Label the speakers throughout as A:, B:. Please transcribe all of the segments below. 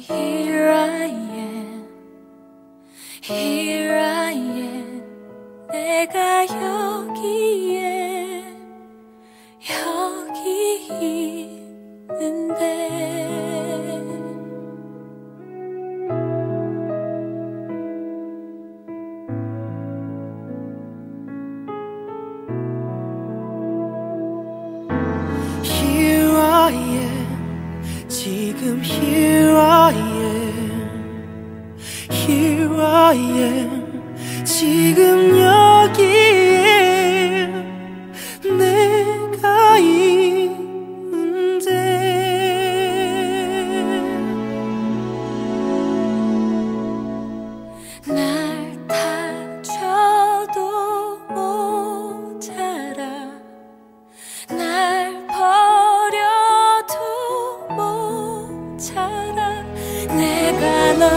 A: Here I am, here I am. 내가 여기에 있는데
B: Here I am, 지금 here I am, here I am, 지금 여기에 내가 있는데
A: 날 다쳐도 모자라 날 버려도 모자라 내가 널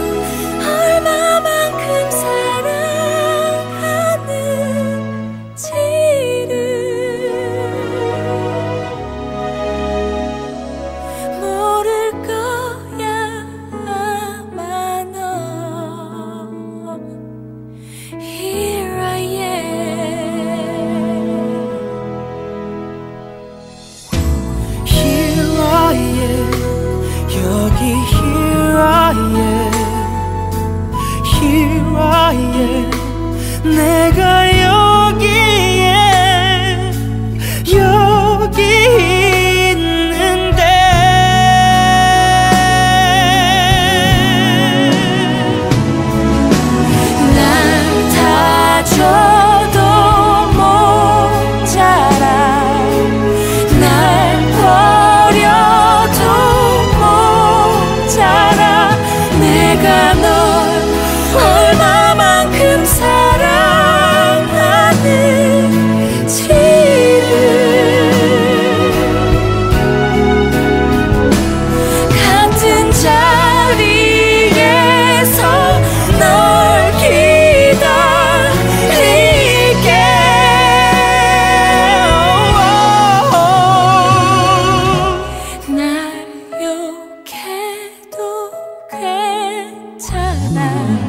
A: 얼마만큼 사랑하는지를 모를거야 아마 넌 Here I am
B: Here I am, 여기 here I am, here I am, 내가 여기에 여기 있는데
A: 날 다쳐도 모자라 날 버려도 모자라 내가 널 얼마만큼 사랑하는지를 같은 자리에서 널 기다릴게 날 욕해도 괜찮아